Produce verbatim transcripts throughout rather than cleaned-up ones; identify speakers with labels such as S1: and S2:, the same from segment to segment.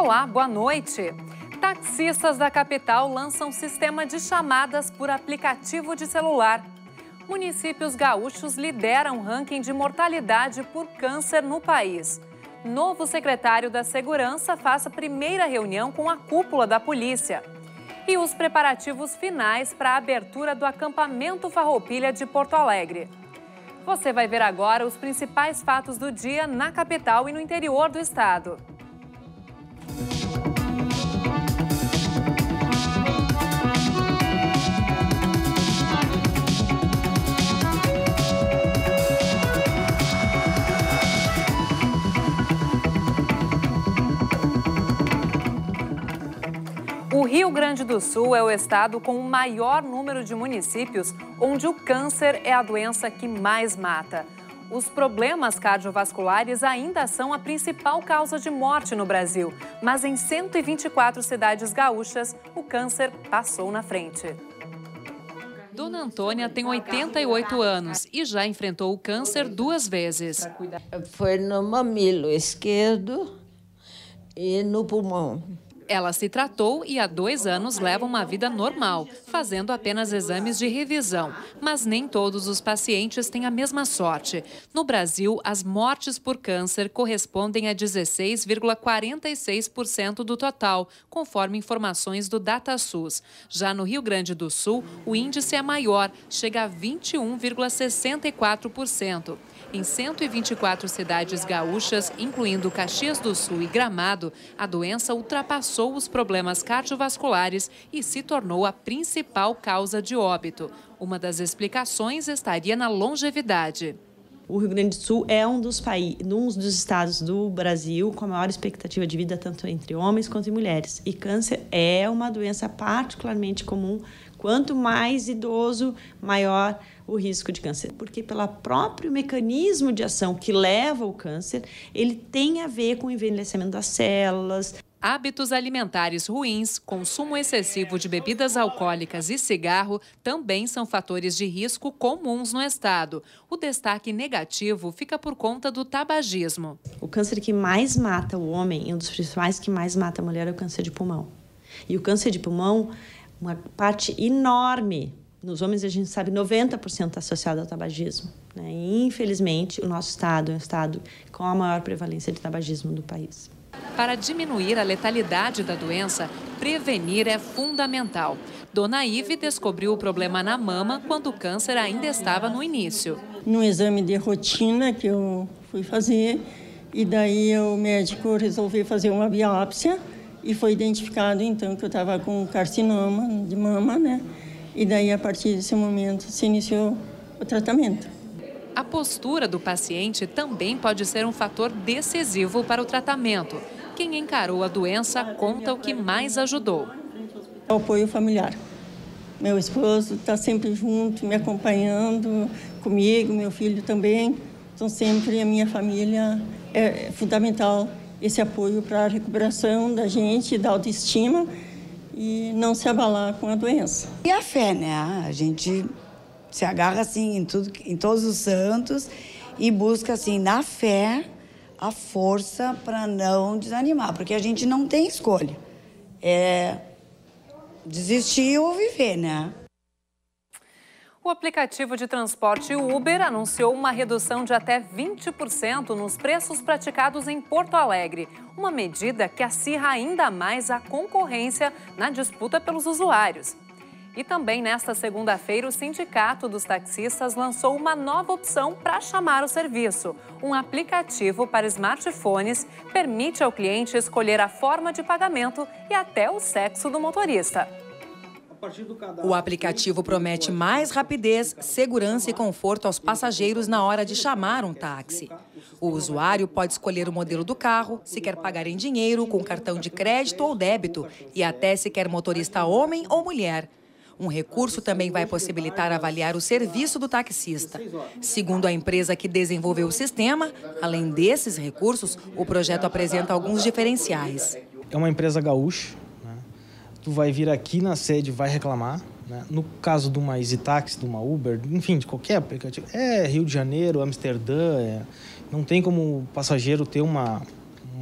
S1: Olá, boa noite. Taxistas da capital lançam sistema de chamadas por aplicativo de celular. Municípios gaúchos lideram o ranking de mortalidade por câncer no país. Novo secretário da Segurança faz a primeira reunião com a cúpula da polícia. E os preparativos finais para a abertura do acampamento Farroupilha de Porto Alegre. Você vai ver agora os principais fatos do dia na capital e no interior do estado. O Rio Grande do Sul é o estado com o maior número de municípios onde o câncer é a doença que mais mata. Os problemas cardiovasculares ainda são a principal causa de morte no Brasil, mas em cento e vinte e quatro cidades gaúchas, o câncer passou na frente. Dona Antônia tem oitenta e oito anos e já enfrentou o câncer duas vezes.
S2: Foi no mamilo esquerdo e no pulmão.
S1: Ela se tratou e há dois anos leva uma vida normal, fazendo apenas exames de revisão. Mas nem todos os pacientes têm a mesma sorte. No Brasil, as mortes por câncer correspondem a dezesseis vírgula quarenta e seis por cento do total, conforme informações do DataSUS. Já no Rio Grande do Sul, o índice é maior, chega a vinte e um vírgula sessenta e quatro por cento. Em cento e vinte e quatro cidades gaúchas, incluindo Caxias do Sul e Gramado, a doença ultrapassou os problemas cardiovasculares e se tornou a principal causa de óbito. Uma das explicações estaria na longevidade.
S3: O Rio Grande do Sul é um dos, países, um dos estados do Brasil com a maior expectativa de vida, tanto entre homens quanto mulheres. E câncer é uma doença particularmente comum. Quanto mais idoso, maior o risco de câncer. Porque pelo próprio mecanismo de ação que leva ao câncer, ele tem a ver com o envelhecimento das células.
S1: Hábitos alimentares ruins, consumo excessivo de bebidas alcoólicas e cigarro também são fatores de risco comuns no estado. O destaque negativo fica por conta do tabagismo.
S3: O câncer que mais mata o homem e um dos principais que mais mata a mulher é o câncer de pulmão. E o câncer de pulmão, uma parte enorme, nos homens a gente sabe noventa por cento associado ao tabagismo. Né? E, infelizmente, o nosso estado é um estado com a maior prevalência de tabagismo do país.
S1: Para diminuir a letalidade da doença, prevenir é fundamental. Dona Ive descobriu o problema na mama quando o câncer ainda estava no início.
S4: No exame de rotina que eu fui fazer, e daí o médico resolveu fazer uma biópsia e foi identificado então que eu estava com carcinoma de mama, né? E daí a partir desse momento se iniciou o tratamento.
S1: A postura do paciente também pode ser um fator decisivo para o tratamento. Quem encarou a doença conta o que mais ajudou.
S4: O apoio familiar. Meu esposo está sempre junto, me acompanhando, comigo, meu filho também. Então, sempre a minha família é fundamental esse apoio para a recuperação da gente, da autoestima e não se abalar com a doença.
S5: E a fé, né? A gente se agarra assim em, tudo, em todos os santos e busca assim na fé a força para não desanimar, porque a gente não tem escolha. É desistir ou viver, né?
S1: O aplicativo de transporte Uber anunciou uma redução de até vinte por cento nos preços praticados em Porto Alegre. Uma medida que acirra ainda mais a concorrência na disputa pelos usuários. E também nesta segunda-feira, o Sindicato dos Taxistas lançou uma nova opção para chamar o serviço. Um aplicativo para smartphones permite ao cliente escolher a forma de pagamento e até o sexo do motorista.
S6: O aplicativo promete mais rapidez, segurança e conforto aos passageiros na hora de chamar um táxi. O usuário pode escolher o modelo do carro, se quer pagar em dinheiro, com cartão de crédito ou débito, e até se quer motorista homem ou mulher. Um recurso também vai possibilitar avaliar o serviço do taxista. Segundo a empresa que desenvolveu o sistema, além desses recursos, o projeto apresenta alguns diferenciais.
S7: É uma empresa gaúcha, né? Tu vai vir aqui na sede, vai reclamar, né? No caso de uma EasyTaxi, de uma Uber, enfim, de qualquer aplicativo, é Rio de Janeiro, Amsterdã, é... não tem como o passageiro ter uma...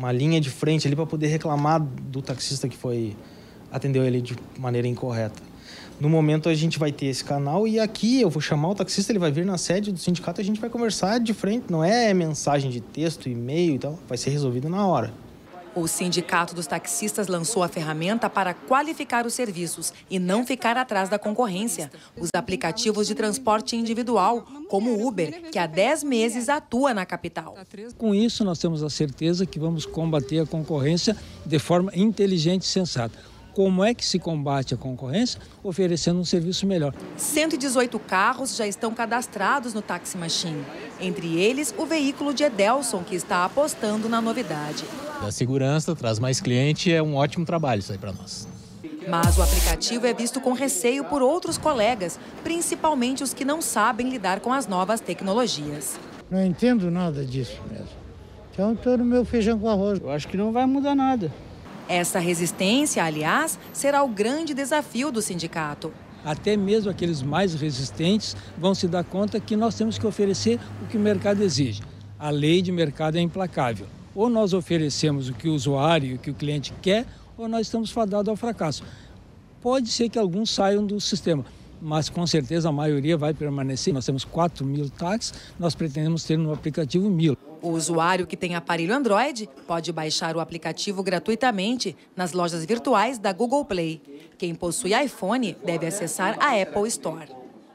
S7: uma linha de frente ali para poder reclamar do taxista que foi atendeu ele de maneira incorreta. No momento a gente vai ter esse canal e aqui eu vou chamar o taxista, ele vai vir na sede do sindicato e a gente vai conversar de frente. Não é mensagem de texto, e-mail e tal, vai ser resolvido na hora.
S6: O Sindicato dos Taxistas lançou a ferramenta para qualificar os serviços e não ficar atrás da concorrência. Os aplicativos de transporte individual, como o Uber, que há dez meses atua na capital.
S8: Com isso, nós temos a certeza que vamos combater a concorrência de forma inteligente e sensata. Como é que se combate a concorrência? Oferecendo um serviço melhor.
S6: cento e dezoito carros já estão cadastrados no Taxi Machine. Entre eles, o veículo de Edelson, que está apostando na novidade.
S9: A segurança traz mais cliente, é um ótimo trabalho isso aí para nós.
S6: Mas o aplicativo é visto com receio por outros colegas, principalmente os que não sabem lidar com as novas tecnologias.
S10: Não entendo nada disso mesmo. Então, estou no meu feijão com arroz.
S11: Eu acho que não vai mudar nada.
S6: Essa resistência, aliás, será o grande desafio do sindicato.
S8: Até mesmo aqueles mais resistentes vão se dar conta que nós temos que oferecer o que o mercado exige. A lei de mercado é implacável. Ou nós oferecemos o que o usuário e o que o cliente quer, ou nós estamos fadados ao fracasso. Pode ser que alguns saiam do sistema, mas com certeza a maioria vai permanecer. Nós temos quatro mil táxis, nós pretendemos ter no aplicativo mil.
S6: O usuário que tem aparelho Android pode baixar o aplicativo gratuitamente nas lojas virtuais da Google Play. Quem possui iPhone deve acessar a Apple Store.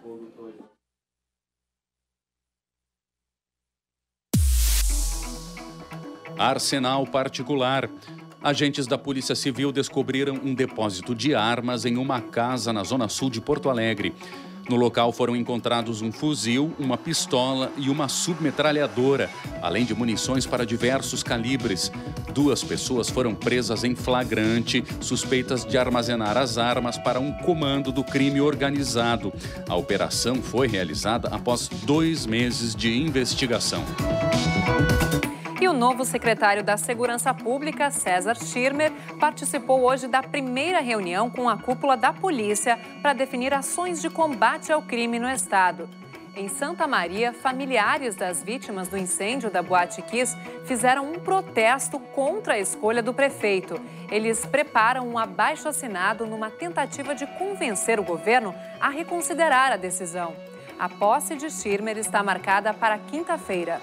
S12: Arsenal particular. Agentes da Polícia Civil descobriram um depósito de armas em uma casa na zona sul de Porto Alegre. No local foram encontrados um fuzil, uma pistola e uma submetralhadora, além de munições para diversos calibres. Duas pessoas foram presas em flagrante, suspeitas de armazenar as armas para um comando do crime organizado. A operação foi realizada após dois meses de investigação.
S1: E o novo secretário da Segurança Pública, César Schirmer, participou hoje da primeira reunião com a cúpula da polícia para definir ações de combate ao crime no estado. Em Santa Maria, familiares das vítimas do incêndio da Boate Kiss fizeram um protesto contra a escolha do prefeito. Eles preparam um abaixo-assinado numa tentativa de convencer o governo a reconsiderar a decisão. A posse de Schirmer está marcada para quinta-feira.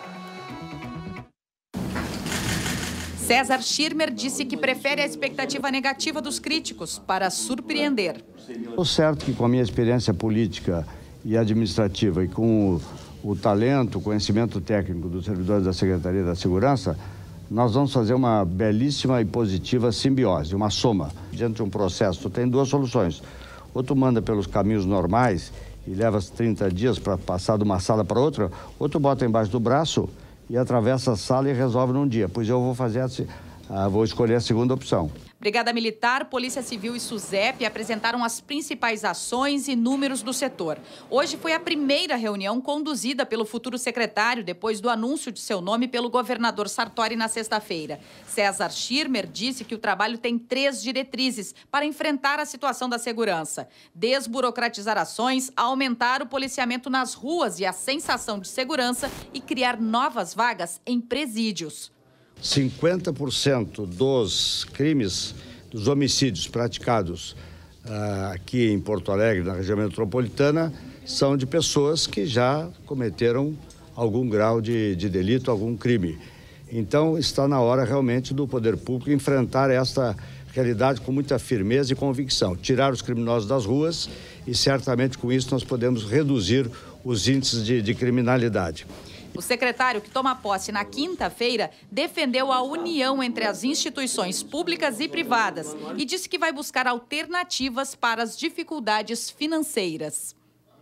S13: César Schirmer disse que prefere a expectativa negativa dos críticos para surpreender.
S14: Estou certo que com a minha experiência política e administrativa e com o, o talento, o conhecimento técnico dos servidores da Secretaria da Segurança, nós vamos fazer uma belíssima e positiva simbiose, uma soma. Diante de um processo, tu tem duas soluções. Ou tu manda pelos caminhos normais e leva trinta dias para passar de uma sala para outra, ou tu bota embaixo do braço e atravessa a sala e resolve num dia. Pois eu vou fazer assim, ah, vou escolher a segunda opção.
S13: Brigada Militar, Polícia Civil e SUSEP apresentaram as principais ações e números do setor. Hoje foi a primeira reunião conduzida pelo futuro secretário, depois do anúncio de seu nome pelo governador Sartori na sexta-feira. César Schirmer disse que o trabalho tem três diretrizes para enfrentar a situação da segurança: desburocratizar ações, aumentar o policiamento nas ruas e a sensação de segurança e criar novas vagas em presídios.
S14: cinquenta por cento dos crimes, dos homicídios praticados uh, aqui em Porto Alegre, na região metropolitana, são de pessoas que já cometeram algum grau de, de delito, algum crime. Então, está na hora realmente do poder público enfrentar esta realidade com muita firmeza e convicção, tirar os criminosos das ruas e certamente com isso nós podemos reduzir os índices de, de criminalidade.
S13: O secretário, que toma posse na quinta-feira, defendeu a união entre as instituições públicas e privadas e disse que vai buscar alternativas para as dificuldades financeiras.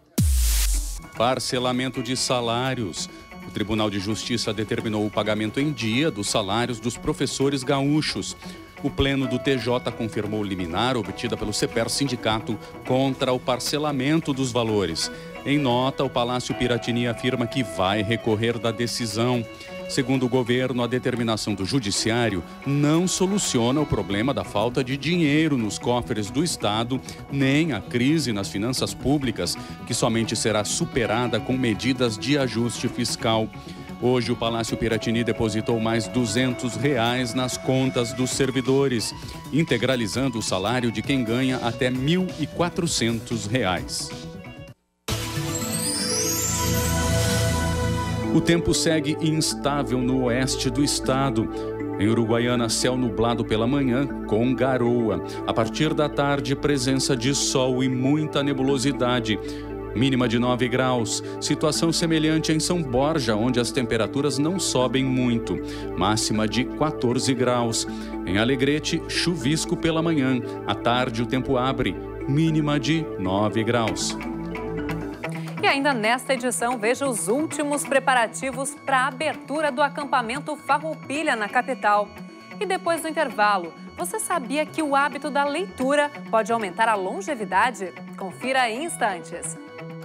S12: Parcelamento de salários. O Tribunal de Justiça determinou o pagamento em dia dos salários dos professores gaúchos. O Pleno do T J confirmou liminar obtida pelo CEPER Sindicato contra o parcelamento dos valores. Em nota, o Palácio Piratini afirma que vai recorrer da decisão. Segundo o governo, a determinação do Judiciário não soluciona o problema da falta de dinheiro nos cofres do Estado, nem a crise nas finanças públicas, que somente será superada com medidas de ajuste fiscal. Hoje, o Palácio Piratini depositou mais duzentos reais nas contas dos servidores, integralizando o salário de quem ganha até mil e quatrocentos reais. O tempo segue instável no oeste do estado. Em Uruguaiana, céu nublado pela manhã, com garoa. A partir da tarde, presença de sol e muita nebulosidade. Mínima de nove graus. Situação semelhante em São Borja, onde as temperaturas não sobem muito. Máxima de quatorze graus. Em Alegrete, chuvisco pela manhã. À tarde, o tempo abre. Mínima de nove graus.
S1: E ainda nesta edição, veja os últimos preparativos para a abertura do acampamento Farroupilha na capital. E depois do intervalo, você sabia que o hábito da leitura pode aumentar a longevidade? Confira em instantes.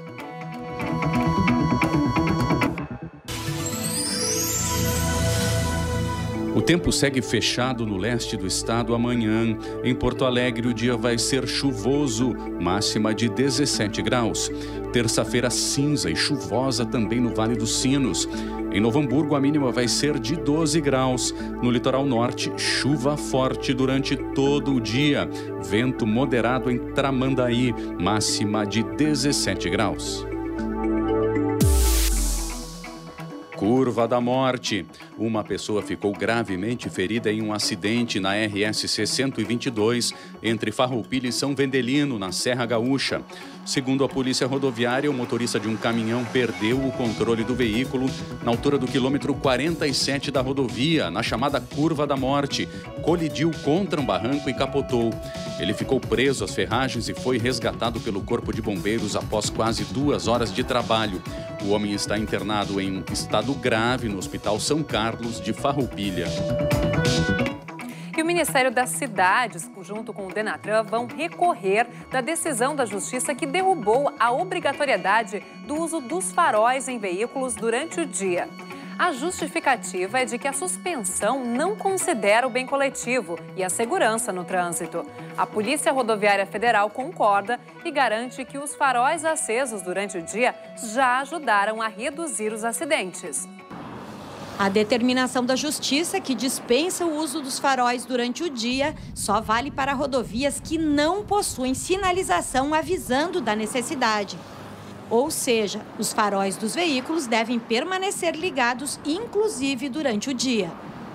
S12: O tempo segue fechado no leste do estado amanhã. Em Porto Alegre, o dia vai ser chuvoso, máxima de dezessete graus. Terça-feira cinza e chuvosa também no Vale dos Sinos. Em Novo Hamburgo, a mínima vai ser de doze graus. No litoral norte, chuva forte durante todo o dia. Vento moderado em Tramandaí, máxima de dezessete graus. Curva da Morte. Uma pessoa ficou gravemente ferida em um acidente na R S C cento e vinte e dois, entre Farroupilha e São Vendelino, na Serra Gaúcha. Segundo a Polícia Rodoviária, o motorista de um caminhão perdeu o controle do veículo na altura do quilômetro quarenta e sete da rodovia, na chamada Curva da Morte. Colidiu contra um barranco e capotou. Ele ficou preso às ferragens e foi resgatado pelo Corpo de Bombeiros após quase duas horas de trabalho. O homem está internado em estado grave no Hospital São Carlos de Farroupilha.
S1: E o Ministério das Cidades, junto com o Denatran, vão recorrer da decisão da Justiça que derrubou a obrigatoriedade do uso dos faróis em veículos durante o dia. A justificativa é de que a suspensão não considera o bem coletivo e a segurança no trânsito. A Polícia Rodoviária Federal concorda e garante que os faróis acesos durante o dia já ajudaram a reduzir os acidentes.
S11: A determinação da Justiça, que dispensa o uso dos faróis durante o dia, só vale para rodovias que não possuem sinalização avisando da necessidade. Ou seja, os faróis dos veículos devem permanecer ligados, inclusive durante o dia.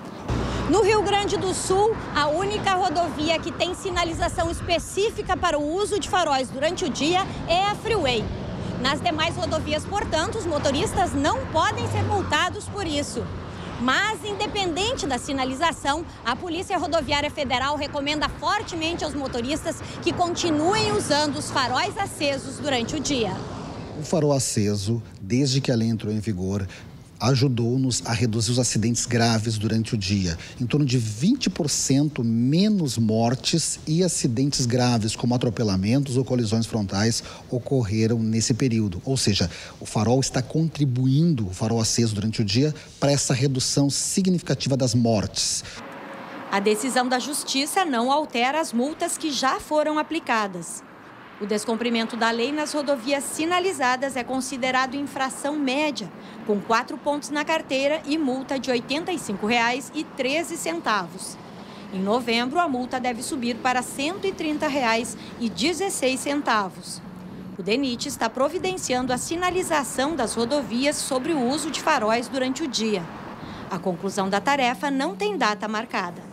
S15: No Rio Grande do Sul, a única rodovia que tem sinalização específica para o uso de faróis durante o dia é a Freeway. Nas demais rodovias, portanto, os motoristas não podem ser multados por isso. Mas, independente da sinalização, a Polícia Rodoviária Federal recomenda fortemente aos motoristas que continuem usando os faróis acesos durante o dia.
S16: O farol aceso, desde que a lei entrou em vigor, ajudou-nos a reduzir os acidentes graves durante o dia. Em torno de vinte por cento menos mortes e acidentes graves, como atropelamentos ou colisões frontais, ocorreram nesse período. Ou seja, o farol está contribuindo, o farol aceso durante o dia, para essa redução significativa das mortes.
S11: A decisão da Justiça não altera as multas que já foram aplicadas. O descumprimento da lei nas rodovias sinalizadas é considerado infração média, com quatro pontos na carteira e multa de oitenta e cinco reais e treze centavos. Em novembro, a multa deve subir para cento e trinta reais e dezesseis centavos. O DENIT está providenciando a sinalização das rodovias sobre o uso de faróis durante o dia. A conclusão da tarefa não tem data marcada.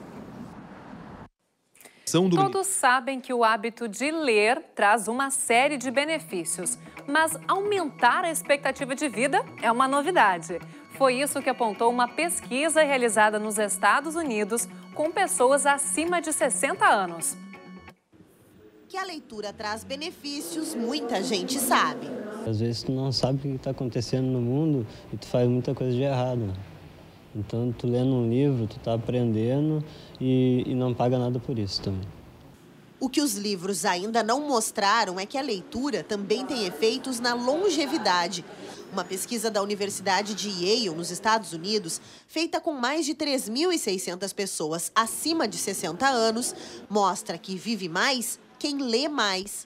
S1: Todos sabem que o hábito de ler traz uma série de benefícios, mas aumentar a expectativa de vida é uma novidade. Foi isso que apontou uma pesquisa realizada nos Estados Unidos com pessoas acima de sessenta anos.
S17: Que a leitura traz benefícios, muita gente sabe.
S18: Às vezes tu não sabe o que está acontecendo no mundo e tu faz muita coisa de errado. Então, tu lendo um livro, tu tá aprendendo e, e não paga nada por isso também.
S17: O que os livros ainda não mostraram é que a leitura também tem efeitos na longevidade. Uma pesquisa da Universidade de Yale, nos Estados Unidos, feita com mais de três mil e seiscentas pessoas acima de sessenta anos, mostra que vive mais quem lê mais.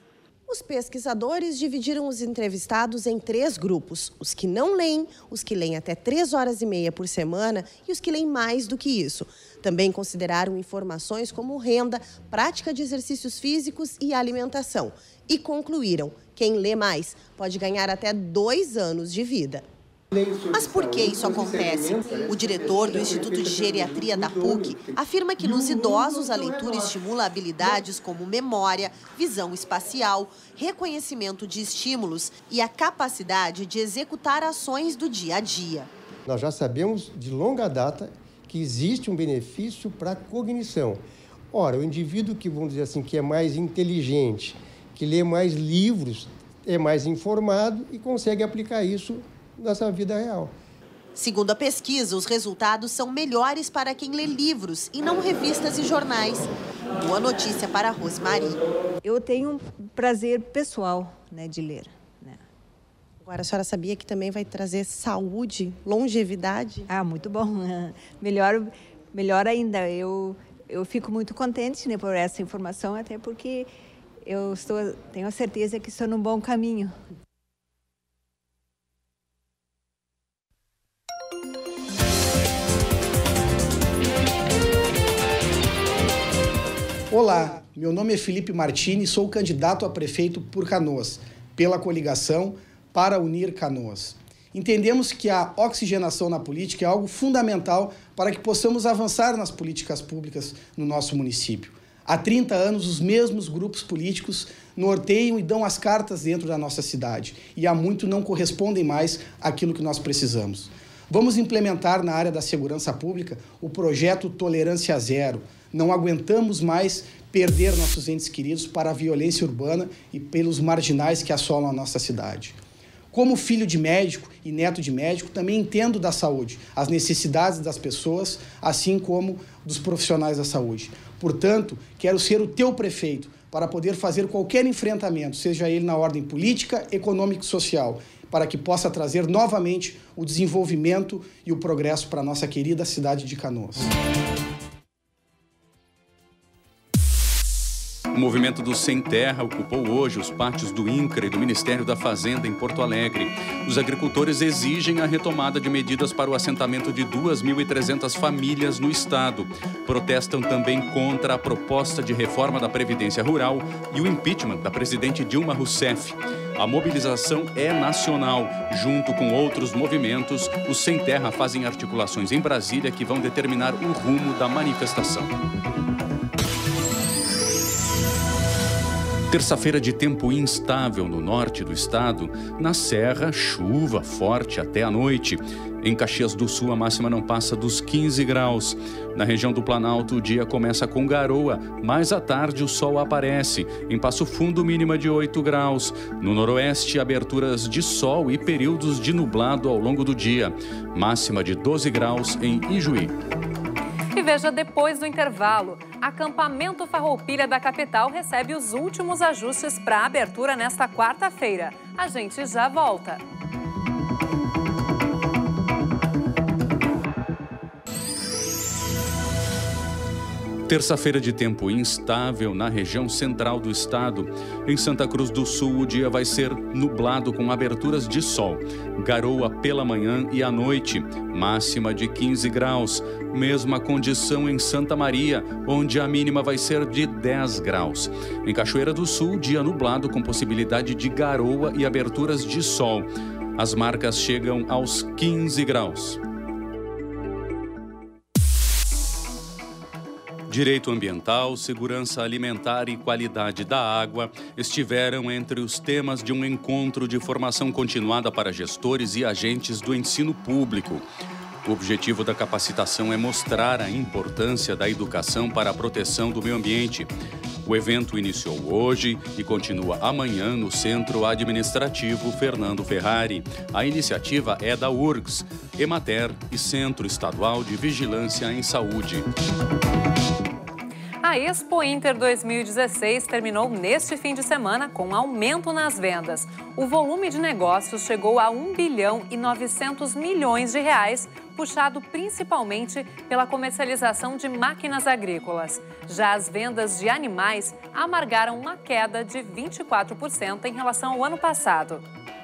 S17: Os pesquisadores dividiram os entrevistados em três grupos: os que não leem, os que leem até três horas e meia por semana e os que leem mais do que isso. Também consideraram informações como renda, prática de exercícios físicos e alimentação. E concluíram: quem lê mais pode ganhar até dois anos de vida. Mas por que isso acontece? O diretor do Instituto de Geriatria da P U C afirma que nos idosos a leitura estimula habilidades como memória, visão espacial, reconhecimento de estímulos e a capacidade de executar ações do dia a dia.
S19: Nós já sabemos de longa data que existe um benefício para a cognição. Ora, o indivíduo que, vamos dizer assim, que é mais inteligente, que lê mais livros, é mais informado e consegue aplicar isso nessa vida real.
S17: Segundo a pesquisa, os resultados são melhores para quem lê livros e não revistas e jornais. Boa notícia para a Rosemary.
S20: Eu tenho um prazer pessoal, né, de ler. Né?
S17: Agora, a senhora sabia que também vai trazer saúde, longevidade?
S20: Ah, muito bom. Melhor, melhor ainda. Eu, eu fico muito contente, né, por essa informação, até porque eu estou, tenho a certeza que estou num bom caminho.
S21: Olá, meu nome é Felipe Martini e sou candidato a prefeito por Canoas, pela coligação Para Unir Canoas. Entendemos que a oxigenação na política é algo fundamental para que possamos avançar nas políticas públicas no nosso município. Há trinta anos, os mesmos grupos políticos norteiam e dão as cartas dentro da nossa cidade, e há muito não correspondem mais àquilo que nós precisamos. Vamos implementar na área da segurança pública o projeto Tolerância Zero. Não aguentamos mais perder nossos entes queridos para a violência urbana e pelos marginais que assolam a nossa cidade. Como filho de médico e neto de médico, também entendo da saúde, as necessidades das pessoas, assim como dos profissionais da saúde. Portanto, quero ser o teu prefeito para poder fazer qualquer enfrentamento, seja ele na ordem política, econômica e social, para que possa trazer novamente o desenvolvimento e o progresso para a nossa querida cidade de Canoas.
S12: O movimento do Sem Terra ocupou hoje os pátios do INCRA e do Ministério da Fazenda em Porto Alegre. Os agricultores exigem a retomada de medidas para o assentamento de duas mil e trezentas famílias no estado. Protestam também contra a proposta de reforma da Previdência Rural e o impeachment da presidente Dilma Rousseff. A mobilização é nacional. Junto com outros movimentos, os Sem Terra fazem articulações em Brasília que vão determinar o rumo da manifestação. Terça-feira de tempo instável no norte do estado. Na Serra, chuva forte até a noite. Em Caxias do Sul, a máxima não passa dos quinze graus. Na região do Planalto, o dia começa com garoa, mas à tarde o sol aparece. Em Passo Fundo, mínima de oito graus. No noroeste, aberturas de sol e períodos de nublado ao longo do dia. Máxima de doze graus em Ijuí.
S1: E veja depois do intervalo, acampamento Farroupilha da capital recebe os últimos ajustes para a abertura nesta quarta-feira. A gente já volta.
S12: Terça-feira de tempo instável na região central do estado. Em Santa Cruz do Sul, o dia vai ser nublado com aberturas de sol. Garoa pela manhã e à noite. Máxima de quinze graus. Mesma condição em Santa Maria, onde a mínima vai ser de dez graus. Em Cachoeira do Sul, dia nublado com possibilidade de garoa e aberturas de sol. As marcas chegam aos quinze graus. Direito ambiental, segurança alimentar e qualidade da água estiveram entre os temas de um encontro de formação continuada para gestores e agentes do ensino público. O objetivo da capacitação é mostrar a importância da educação para a proteção do meio ambiente. O evento iniciou hoje e continua amanhã no Centro Administrativo Fernando Ferrari. A iniciativa é da U R G S, Emater e Centro Estadual de Vigilância em Saúde.
S1: A Expo Inter dois mil e dezesseis terminou neste fim de semana com aumento nas vendas. O volume de negócios chegou a um bilhão e novecentos milhões de reais, puxado principalmente pela comercialização de máquinas agrícolas. Já as vendas de animais amargaram uma queda de vinte e quatro por cento em relação ao ano passado.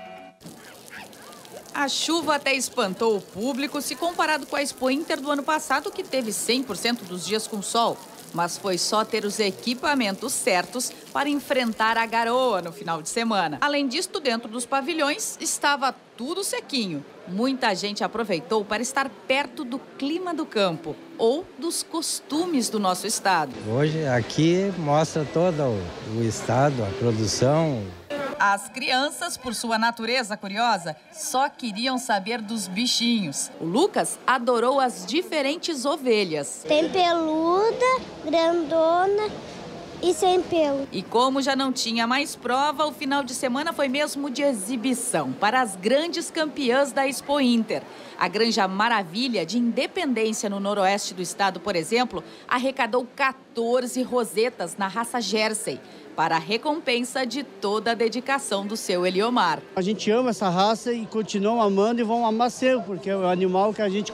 S13: A chuva até espantou o público se comparado com a Expo Inter do ano passado, que teve cem por cento dos dias com sol. Mas foi só ter os equipamentos certos para enfrentar a garoa no final de semana. Além disto, dentro dos pavilhões estava tudo sequinho. Muita gente aproveitou para estar perto do clima do campo ou dos costumes do nosso estado.
S2: Hoje aqui mostra todo o estado, a produção.
S13: As crianças, por sua natureza curiosa, só queriam saber dos bichinhos. O Lucas adorou as diferentes ovelhas.
S22: Tem peluda, grandona e sem pelo.
S13: E como já não tinha mais prova, o final de semana foi mesmo de exibição para as grandes campeãs da Expo Inter. A Granja Maravilha, de Independência, no noroeste do estado, por exemplo, arrecadou quatorze rosetas na raça Jersey, para a recompensa de toda a dedicação do seu Eliomar.
S23: A gente ama essa raça e continuam amando e vão amar sempre, porque é o animal que a gente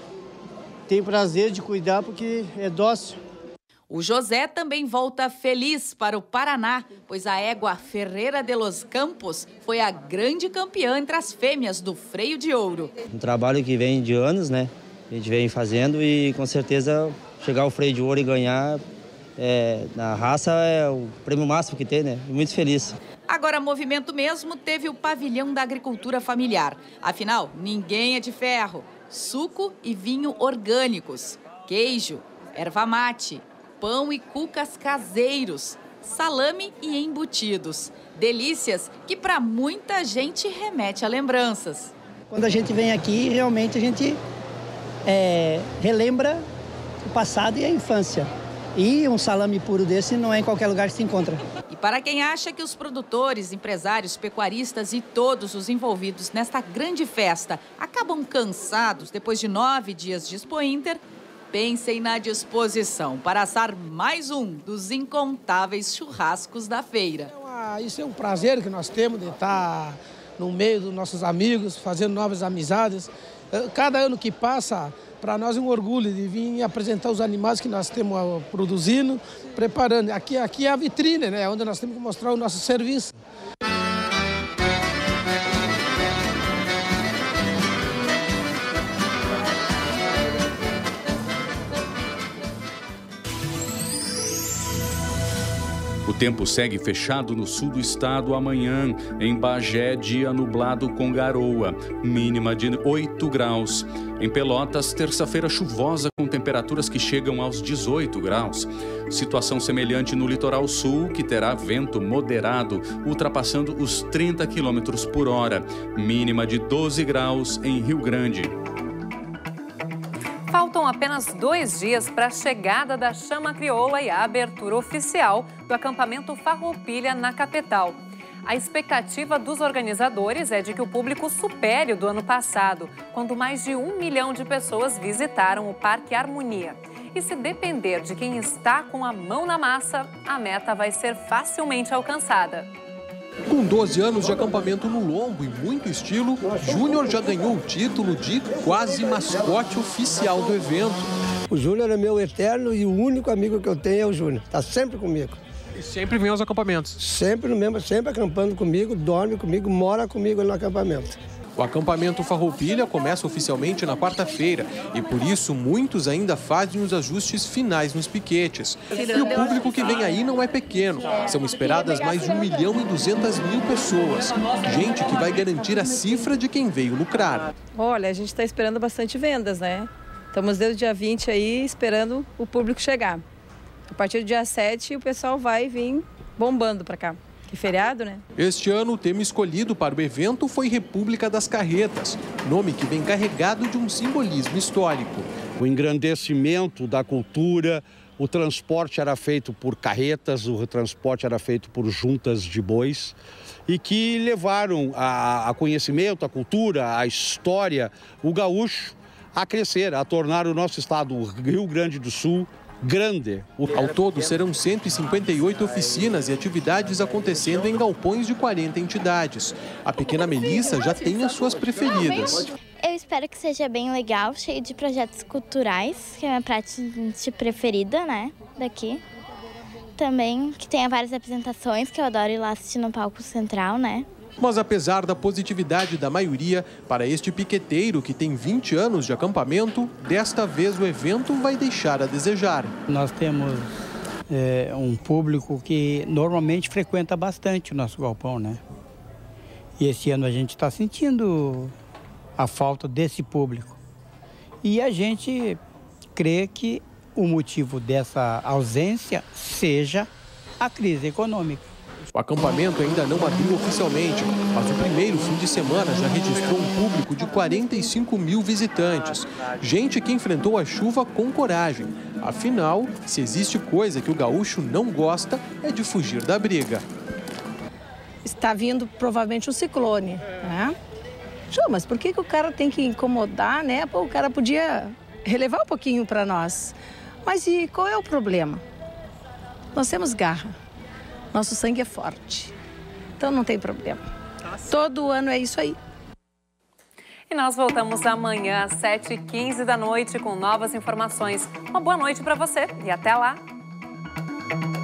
S23: tem prazer de cuidar, porque é dócil.
S13: O José também volta feliz para o Paraná, pois a égua Ferreira de los Campos foi a grande campeã entre as fêmeas do freio de ouro.
S24: Um trabalho que vem de anos, né? A gente vem fazendo e com certeza chegar ao freio de ouro e ganhar é, na raça é o prêmio máximo que tem, né? Muito feliz.
S13: Agora, movimento mesmo teve o pavilhão da agricultura familiar. Afinal, ninguém é de ferro. Suco e vinho orgânicos, queijo, erva mate, pão e cucas caseiros, salame e embutidos. Delícias que para muita gente remete a lembranças.
S25: Quando a gente vem aqui, realmente a gente é, relembra o passado e a infância. E um salame puro desse não é em qualquer lugar que se encontra.
S13: E para quem acha que os produtores, empresários, pecuaristas e todos os envolvidos nesta grande festa acabam cansados depois de nove dias de Expo Inter, pensem na disposição para assar mais um dos incontáveis churrascos da feira.
S26: Isso é um prazer que nós temos de estar no meio dos nossos amigos, fazendo novas amizades. Cada ano que passa, para nós é um orgulho de vir apresentar os animais que nós temos produzindo, preparando. Aqui, aqui é a vitrine, né, onde nós temos que mostrar o nosso serviço.
S12: O tempo segue fechado no sul do estado amanhã. Em Bagé, dia nublado com garoa, mínima de oito graus. Em Pelotas, terça-feira chuvosa com temperaturas que chegam aos dezoito graus. Situação semelhante no litoral sul, que terá vento moderado, ultrapassando os trinta quilômetros por hora. Mínima de doze graus em Rio Grande.
S1: Faltam apenas dois dias para a chegada da Chama Crioula e a abertura oficial do acampamento Farroupilha na capital. A expectativa dos organizadores é de que o público supere o do ano passado, quando mais de um milhão de pessoas visitaram o Parque Harmonia. E se depender de quem está com a mão na massa, a meta vai ser facilmente alcançada.
S27: Com doze anos de acampamento no lombo e muito estilo, Júnior já ganhou o título de quase mascote oficial do evento.
S28: O Júnior é meu eterno e o único amigo que eu tenho é o Júnior. Está sempre comigo.
S27: E sempre vem aos acampamentos?
S28: Sempre no mesmo, sempre acampando comigo, dorme comigo, mora comigo no acampamento.
S27: O acampamento Farroupilha começa oficialmente na quarta-feira e por isso muitos ainda fazem os ajustes finais nos piquetes. E o público que vem aí não é pequeno. São esperadas mais de um milhão e duzentas mil pessoas. Gente que vai garantir a cifra de quem veio lucrar.
S29: Olha, a gente está esperando bastante vendas, né? Estamos desde o dia vinte aí esperando o público chegar. A partir do dia sete o pessoal vai vir bombando para cá. Que feriado, né?
S27: Este ano, o tema escolhido para o evento foi República das Carretas, nome que vem carregado de um simbolismo histórico.
S14: O engrandecimento da cultura, o transporte era feito por carretas, o transporte era feito por juntas de bois e que levaram a, a conhecimento, a cultura, a história, o gaúcho a crescer, a tornar o nosso estado, o Rio Grande do Sul,
S3: grande.
S27: Ao todo, serão cento e cinquenta e oito oficinas e atividades acontecendo em galpões de quarenta entidades. A pequena Melissa já tem as suas preferidas.
S22: Eu espero que seja bem legal, cheio de projetos culturais, que é a minha parte preferida, né, daqui. Também que tenha várias apresentações, que eu adoro ir lá assistir no palco central, né.
S27: Mas apesar da positividade da maioria, para este piqueteiro que tem vinte anos de acampamento, desta vez o evento vai deixar a desejar.
S23: Nós temos é, um público que normalmente frequenta bastante o nosso galpão, né? E esse ano a gente está sentindo a falta desse público. E a gente crê que o motivo dessa ausência seja a crise econômica.
S27: O acampamento ainda não abriu oficialmente, mas o primeiro fim de semana já registrou um público de quarenta e cinco mil visitantes. Gente que enfrentou a chuva com coragem. Afinal, se existe coisa que o gaúcho não gosta, é de fugir da briga.
S29: Está vindo provavelmente um ciclone, né? Jô, mas por que, que o cara tem que incomodar, né? Pô, o cara podia relevar um pouquinho para nós. Mas e qual é o problema? Nós temos garra. Nosso sangue é forte, então não tem problema. Todo ano é isso aí.
S1: E nós voltamos amanhã às sete e quinze da noite com novas informações. Uma boa noite para você e até lá!